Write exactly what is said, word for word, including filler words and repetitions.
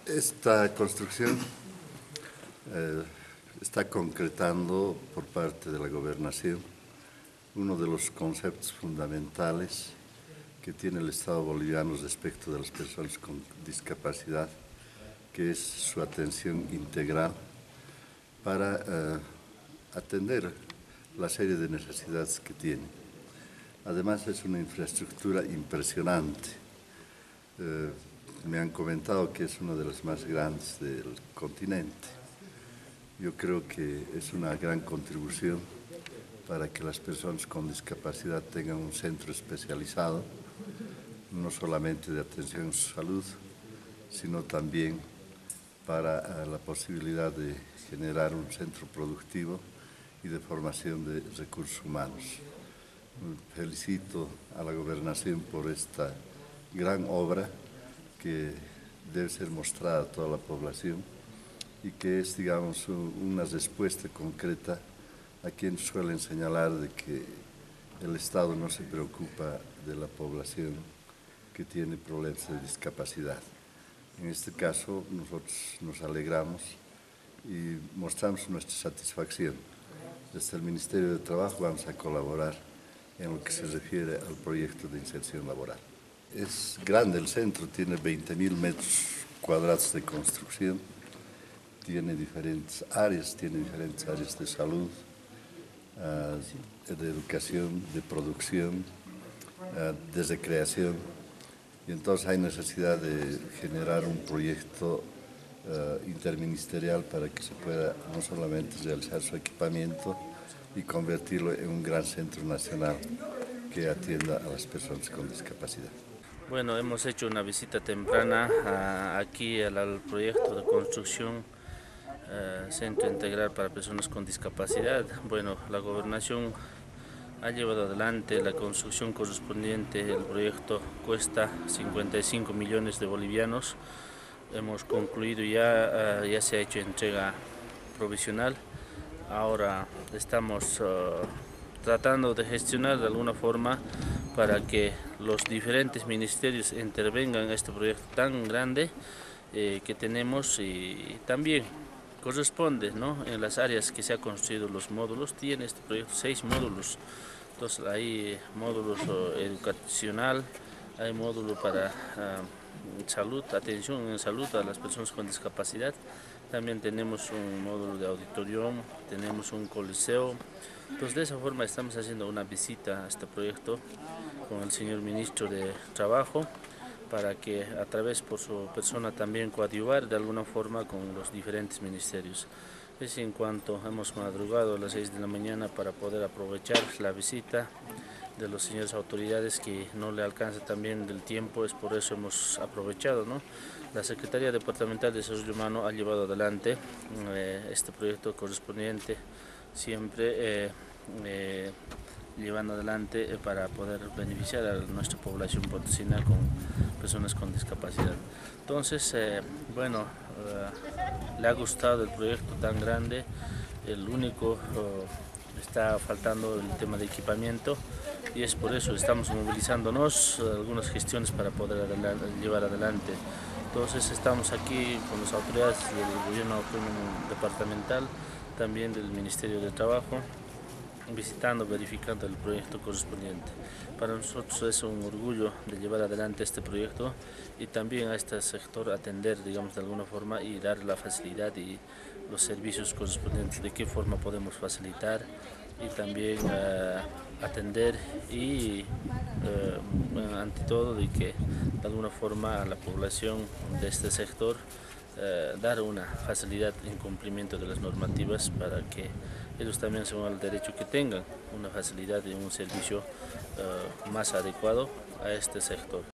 Esta construcción eh, está concretando por parte de la Gobernación uno de los conceptos fundamentales que tiene el Estado boliviano respecto de las personas con discapacidad, que es su atención integral para eh, atender la serie de necesidades que tiene. Además, es una infraestructura impresionante. Eh, me han comentado que es una de las más grandes del continente. Yo creo que es una gran contribución para que las personas con discapacidad tengan un centro especializado, no solamente de atención a su salud, sino también para la posibilidad de generar un centro productivo y de formación de recursos humanos. Felicito a la Gobernación por esta gran obra que debe ser mostrada a toda la población y que es, digamos, una respuesta concreta a quienes suelen señalar de que el Estado no se preocupa de la población que tiene problemas de discapacidad. En este caso, nosotros nos alegramos y mostramos nuestra satisfacción. Desde el Ministerio de Trabajo vamos a colaborar en lo que se refiere al proyecto de inserción laboral. Es grande el centro, tiene veinte mil metros cuadrados de construcción, tiene diferentes áreas, tiene diferentes áreas de salud, uh, de educación, de producción, uh, de recreación, y entonces hay necesidad de generar un proyecto uh, interministerial para que se pueda no solamente realizar su equipamiento y convertirlo en un gran centro nacional que atienda a las personas con discapacidad. Bueno, hemos hecho una visita temprana a, aquí al, al proyecto de construcción uh, Centro Integral para Personas con Discapacidad. Bueno, la Gobernación ha llevado adelante la construcción correspondiente. El proyecto cuesta cincuenta y cinco millones de bolivianos. Hemos concluido ya, uh, ya se ha hecho entrega provisional. Ahora estamos uh, tratando de gestionar de alguna forma para que los diferentes ministerios intervengan en este proyecto tan grande eh, que tenemos, y también corresponde, ¿no?, en las áreas que se han construido los módulos. Tiene este proyecto seis módulos, entonces hay módulos uh, educacional, hay módulo para uh, salud, atención en salud a las personas con discapacidad. También tenemos un módulo de auditorium, tenemos un coliseo. Entonces, de esa forma estamos haciendo una visita a este proyecto con el señor Ministro de Trabajo para que a través por su persona también coadyuvar de alguna forma con los diferentes ministerios. Es en cuanto hemos madrugado a las seis de la mañana para poder aprovechar la visita de los señores autoridades, que no le alcanza también del tiempo, es por eso hemos aprovechado, ¿no? La Secretaría Departamental de Desarrollo Humano ha llevado adelante eh, este proyecto correspondiente, siempre eh, eh, llevando adelante eh, para poder beneficiar a nuestra población potosina con personas con discapacidad. Entonces, eh, bueno, eh, le ha gustado el proyecto tan grande. El único uh, está faltando el tema de equipamiento, y es por eso estamos movilizándonos uh, algunas gestiones para poder adelante, llevar adelante. Entonces estamos aquí con las autoridades del Gobierno Autónomo Departamental, también del Ministerio de Trabajo, visitando, verificando el proyecto correspondiente. Para nosotros es un orgullo de llevar adelante este proyecto y también a este sector atender, digamos, de alguna forma, y dar la facilidad y los servicios correspondientes, de qué forma podemos facilitar y también uh, atender y uh, ante todo de que de alguna forma a la población de este sector uh, dar una facilidad en cumplimiento de las normativas para que ellos también según el derecho que tengan una facilidad y un servicio uh, más adecuado a este sector.